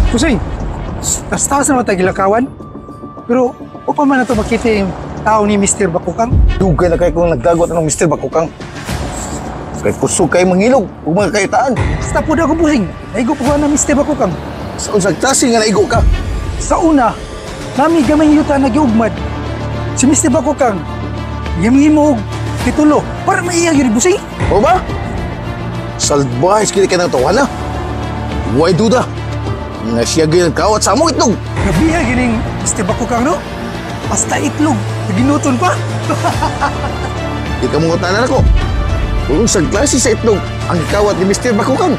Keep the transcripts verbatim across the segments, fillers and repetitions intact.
Kusay, tas-taas naman tayo gilakawan. Pero, o pa man na ito makita yung tao ni mister Bakukang. Dugay na kayo kung nagdagot ng mister Bakukang. Kaya kusog kayo mangilog, kung mga kayitaan. Basta po na ako pusing. Naigo po na mister Bakukang. Sa unsang klase nga naigo ka? Sa una, nami gamay yuta nagiugmad. Si mister Bakukang, yamin mo titulo para maiyag yun busing. O ba? Salbahis kini ka ng tawana. Huwag duda. Nga siya ganyan kawat sa among itlog. Gabiha gining mister Bakukang, no? Basta itlog, naginuton pa. Di ka mong tanan ako. Kung sa klase sa itlog, ang kawat ni mister Bakukang.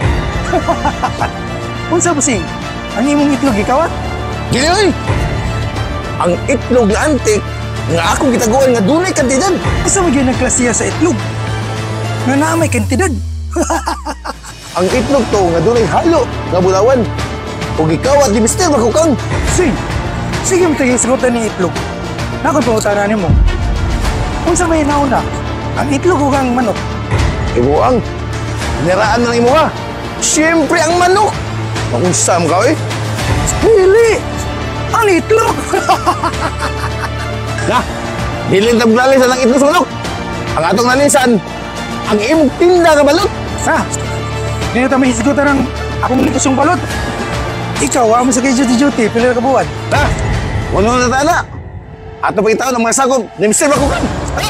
Unsa busing? Ang imong itlog ikawat? Gini ay! Ang itlog na antik, nga akong gitaguan nga dunay kantidad. Asa mo gyud klasiya sa itlog? Nga naa may kantidad. Ang itlog to nga dunay halo nga bulawan. Ug ikawat ni mister Bakukang. Sige, sige mo tayo sagutan ni itlog. Nakon pangutanan nimo. Unsa may nauna? Ang itlog o ang manok? Ibuang, niraan na lang imo ha. Siyempre ang manok. Makunsam ka eh. Dili! Ang itlog! Na, dilin na nalisan ang itlog sa manok. Ang atong nalisan, ang imong tinda nga balot. Ha? Hindi na tayo mahisigutan ng akong likusong balot. Ikaw, amo sa kay duty-duty, pila ka buwan. Ha? Wala na tana. Ato pa itaw ng mga sagom ni mister Bakukang. Ha?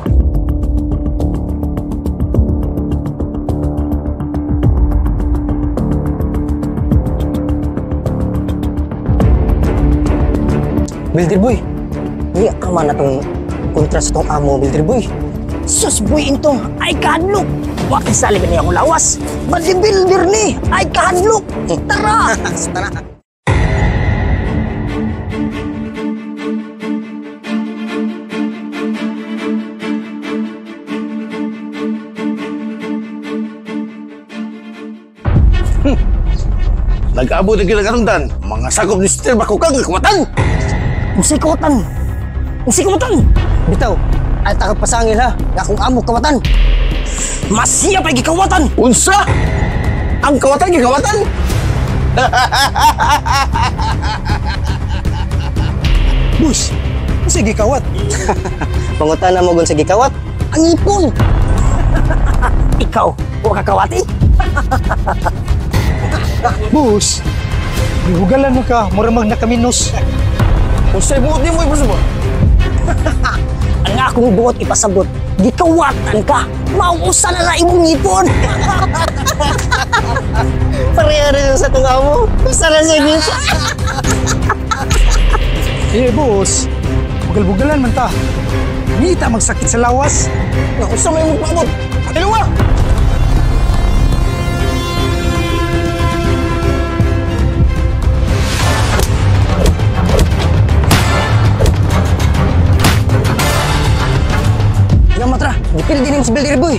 Builder boy, iya ka man na itong kontra sa itong amo, Builder boy. Sus boy into, ay kahadlok. Wa isali ba niya akong lawas? Bodybuilder ni, ay kahadlok. Tara! Tara! Hmm. Nag-abot na ginagatundan, mga sakop ni mister Bakukang nga kumatan. Unsay kawatan? Unsay kawatan? Bitaw, ay takot pasangil ha, nga kung amo kawatan. Masiya pa gikawatan! Unsa? Ang kawatan gikawatan? Bus, sige kawat. Pangutan na mo gun sa gikawat, ang ipon! Ikaw, huwag kakawati? Bus, bihugalan mo ka, muramag na kaminos. Unsay buot ni mo ibuso mo? Ang akong buot ipasabot, gikawatan ka, mauusan na na imong ipon! Pareha rin sa itong amo, usan na siya gito. Eh, bus, bugal-bugalan man ta. Nita magsakit sa lawas. Usa may mong paabot. Atiluwa! Yang matra, dipil din yung si Builder boy.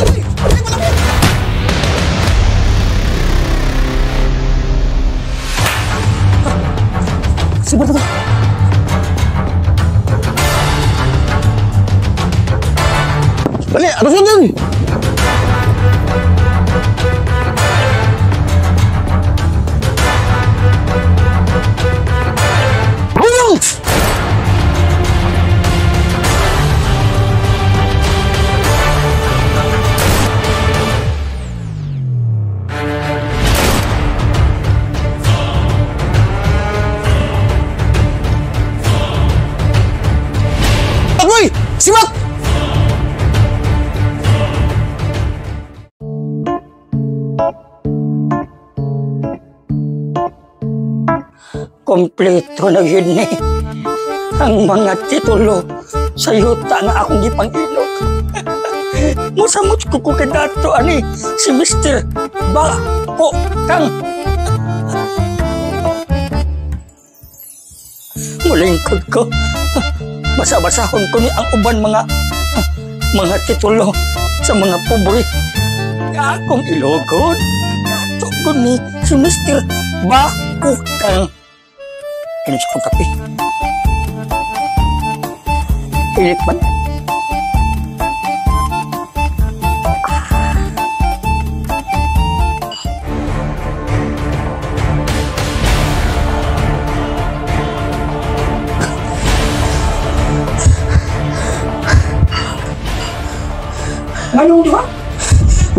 Siapa tuh? Balik, atas dun! Buyung! Agoy! Simak! Kompleto na yun ni ang mga titulo sa yuta nga akong gipangilog. Musamot ko ko kadato ani si mister Bakukang. Mulingkod ko. Basa-basahon ko ni ang uban mga mga titulo sa mga pobre. Akong ilogod. Dato ko ni si mister Bakukang. Kini sa kong kape. Pilit ba?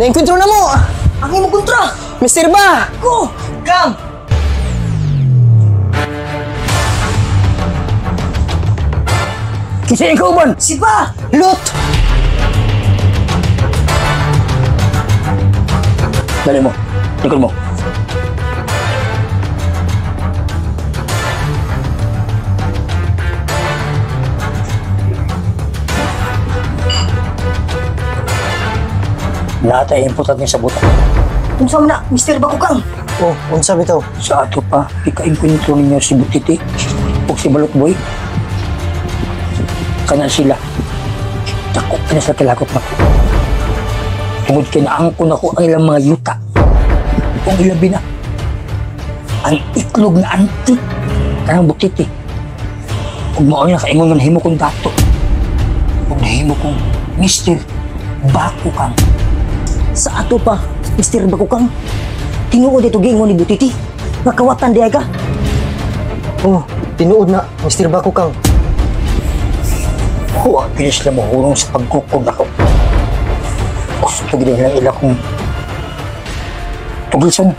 Nainkontro na mo! Ang imo kontra! Mister Ba! Go! Come! Kisa ikaw uban! Si Ba! Lot! Dali mo. Likod mo. Lahat ay importante sa buta. Unsa man na, Mister Bakukang? Oh, unsa bitaw? Sa ato pa, ika-inkwentro ninyo si Butiti o si Balot Boy. Kanan sila. Takot ka na sa kilakot na ko. Tungod kinaangkon ako ang ilang mga yuta. Kung ilabi na. Ang iklog na antik. Kanang Butiti. Huwag mo na kaingon nga nahimo kong dato. Huwag nahimo kong Mister Bakukang. Sa ato pa, Mister Bakukang. Tinuod ito gingon ni Butiti. Nakawatan di ay ka. Oh, tinuod na, Mister Bakukang. Huwag pinis na mahulong sa pagkukod ako. Gusto gina lang ila kong tuglisan.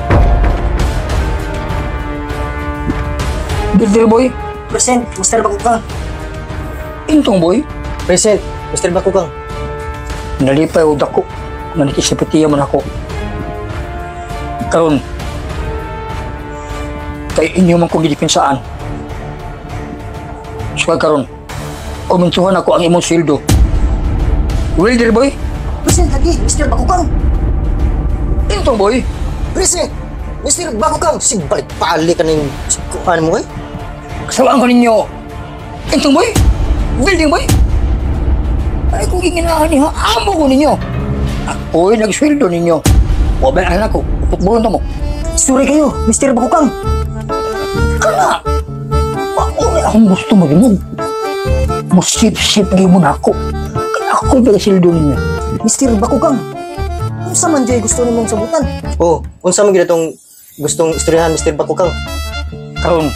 Builder Boy, Present, Mister Bakukang. intong boy, Present, Mister Bakukang. nalipay o dako. Nanikisipatiya man ako. Karon, kay inyo man kong gidipinsaan. So karon, umintuhan ako ang imong sildo. Builder Boy, Present lagi, Mister Bakukang. intong boy, Present, Mister Bakukang. Si balik-balik ka na yung kuhan mo eh. kasawaan ko ninyo. Intong boy, building boy. Ay kung ginginahan niyo, amo ko ninyo. Ako'y nagsweldo ninyo. O ba anak ko, pupulong mo. Sorry kayo, Mister Bakukang. Kana, ako akong gusto mo rin mo. Musip-sip ngayon mo na ako. Kaya ako'y nagsildo ninyo. Mister Bakukang. Unsa man jay gusto nimong sabutan? Oh, unsa man gyud atong gustong istoryahan, Mister Bakukang? Karon,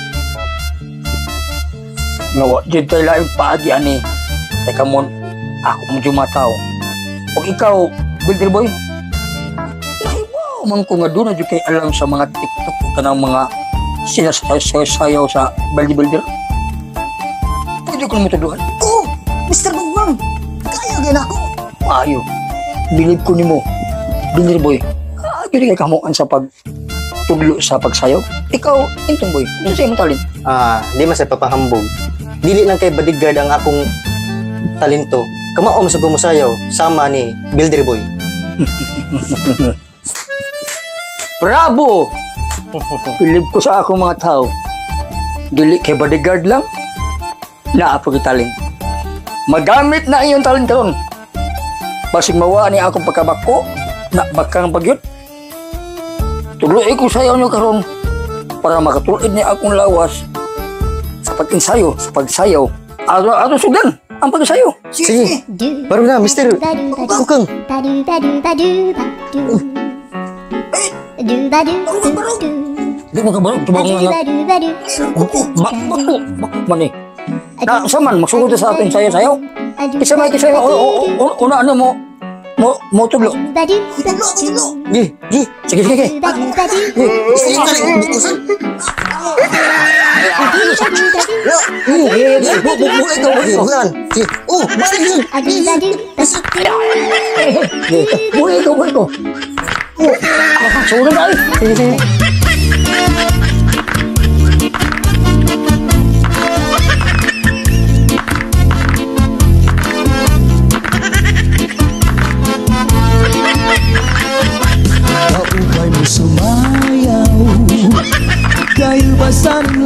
nawa, dyan tayo lang yung paagi, ani. Teka mo, ako mo jumataw. O ikaw, Builder Boy, nahibaw man ko nga doon na dyan kayo alam sa mga TikTok ka ng mga sinasayaw sa Baldi Builder. Pwede ko naman tuduhan. Oh, Mister Bakukang. Kaya gyud ako. Maayo, bilib ko ni mo, Builder Boy. Kaya rin kayo kamukan sa pagtuglo sa pagsayaw. Ikaw, intong boy, ano sa'yo mo talent? Ah, di man sa papahambog. Dili lang kay bodyguard ang akong talento. Kamao mo sa gumusayaw, sama ni Builder Boy. Bravo! Bilib ko sa akong mga tao. Dili kay bodyguard lang, naapo ki talent. Magamit na iyong talent karon. Basig mawa ni akong pagkabako, na bakang pagyut. Tuloy ko sayaw nyo karon para makatulid ni akong lawas sa pag-insayo, sa pagsayaw. Ato, ato sugan ang pagsayaw. Sige, baro na, Mister Bakukang. Di mo ka ba? Tubang nga. Bak, bako, bako man eh. Na, saman, magsugod sa ating sayaw-sayaw. Isa may kisayaw, una ano mo, mo, mo tublo. Gi, gi. Sige, sige, sige. Bukan. Gi. Oh, balik yun. Boleh ko, boleh ko. Sudah ay. Sige, sige. Maukay mo sumayaw, kayo ba sanang